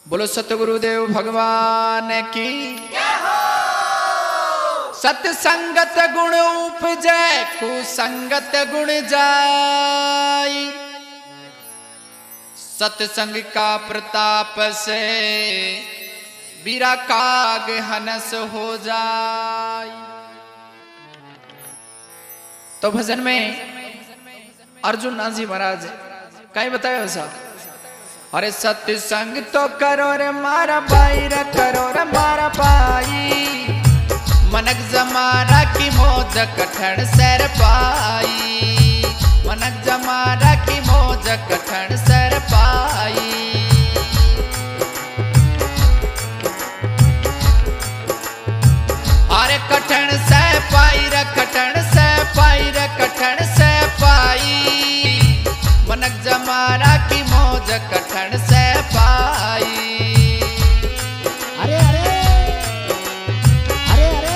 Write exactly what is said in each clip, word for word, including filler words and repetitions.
बोलो सतगुरुदेव भगवान की। सत्संगत गुण उपजै कुसंगत गुण जाई। सत्संग का प्रताप से बीरा काग हनस हो जाई। तो भजन में अर्जुन नाथ जी महाराज कहीं बताया ऐसा, अरे सत्संग तो करो रे मारा भाई रे, करो रे मारा भाई। मनक जमाना की मौज कठण सर पाई। मनक जमाना की मौज कठण सर पाई। अरे कठण से पाई रे, कठण से पाई रे, कठण से पाई। मनक जमाना की मौज कठण से पाई। अरे अरे अरे अरे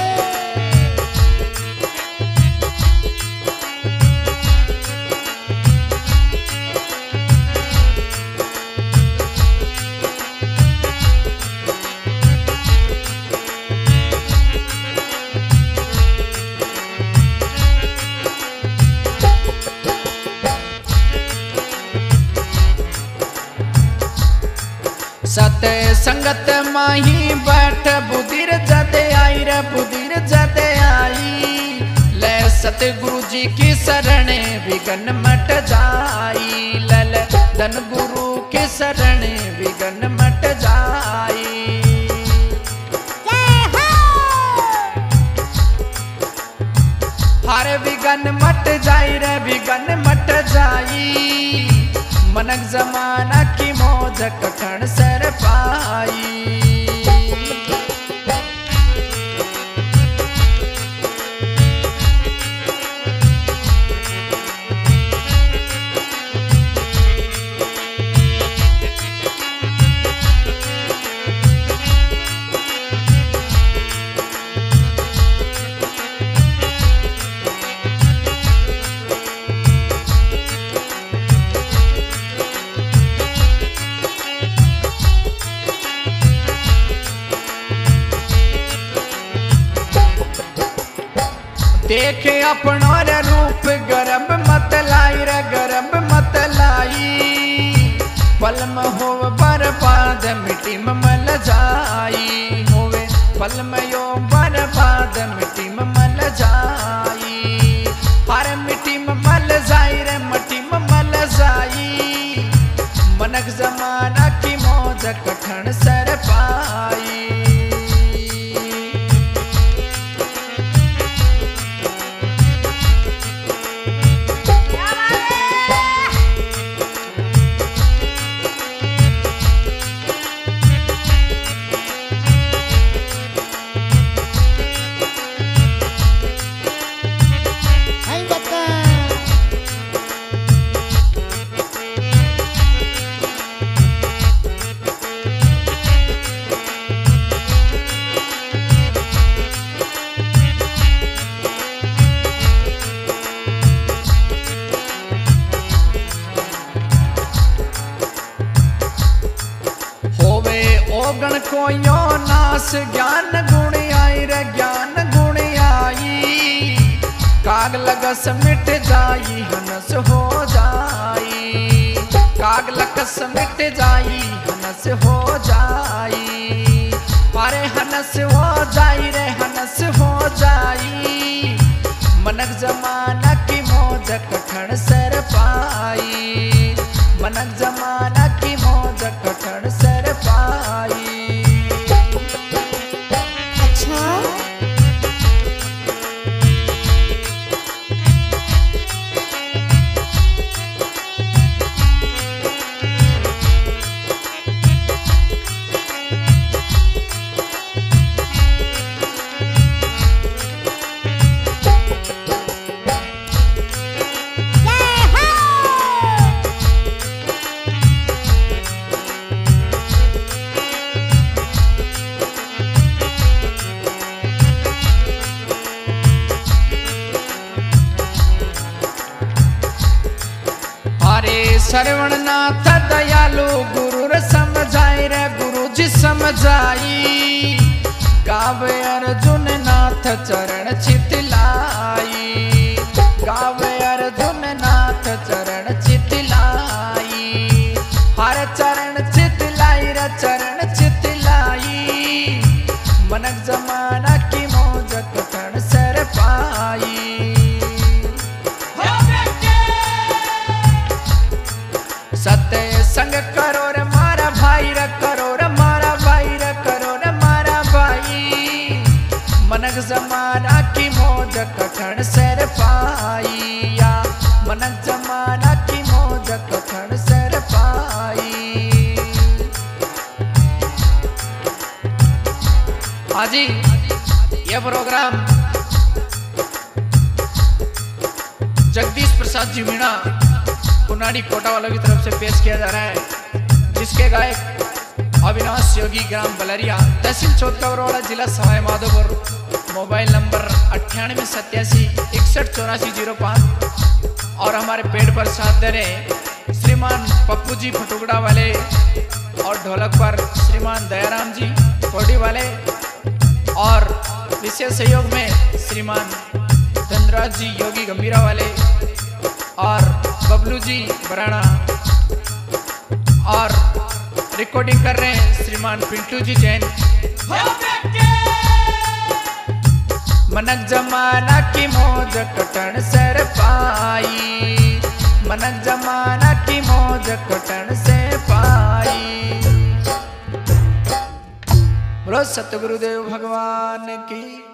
सत संगत माही बैठ बुधिर जते आई रे, बुधिर जते आई। ले सतगुरु जी की शरण विघन मट जाई। लल धन गुरु की शरण विघन मट जाई। हरे विघन मट जाई रे, विघन मट जाई। मनक जमाना की मौज कठण सर पाई। देखे अपनो रे रूप गर्भ मत लाई रे, गर्भ मत लाई। पल में हो बर्बाद मिट्टी में मल जाई। होवे पल में यो बर्बाद मिट्टी में मल जाई। हर मिट्टी में मल जाई रे, मिट्टी में मल जाई। मनक जमाना की मौज कठण सर पाई। गण को यो नाश ज्ञान गुण आई रे, ज्ञान गुण आई। काग लगस मिट जाई हनस हो जाई। काग लगस मिट जाई हनस हो जाई। अरे हनस हो जाई रे, हनस हो जाई। मनक जमाना की मौज कठण सर पाई। मनक जमाना की मौज कठण सर पाई। अच्छा श्रवणनाथ दयालु गुरु समझाए रे, गुरु समझाई, गावे अर्जुन नाथ चरण चितलाई, गावे अर्जुन नाथ चरण चितलाई, हर चरण चितलाई रे चरण चितलाई, मनक जमाना की मौज कथन सर पाई। सत्य संग करो रे मारा भाई रे करो रे मारा भाई रे करो रे मारा भाई, मनक जमाना की मौज कथन सर पाई, या मनक जमाना की मौज कथन सर पाई। हाजी यह प्रोग्राम जगदीश प्रसाद जी मीणा पुनाड़ी कोटा वालों की तरफ से पेश किया जा रहा है, जिसके गायक अविनाश योगी, ग्राम बलरिया, तहसील चौथकवरवाड़ा, जिला सवाई माधोपुर, मोबाइल नंबर अट्ठानवे सत्यासी इकसठ चौरासी जीरो पाँच। और हमारे पेड़ पर साथ दे रहे श्रीमान पप्पू जी फटुगड़ा वाले, और ढोलक पर श्रीमान दयाराम जी कोडी वाले, और विशेष सहयोग में श्रीमान धनराज जी योगी गंभीरा वाले, और बबलू जी बराना, और रिकॉर्डिंग कर रहे हैं श्रीमान पिंटू जी जैन। मनक जमाना की मौज कटन सर पाई, मनक जमाना की मौज कटन से पाई। बोलो सतगुरुदेव भगवान की।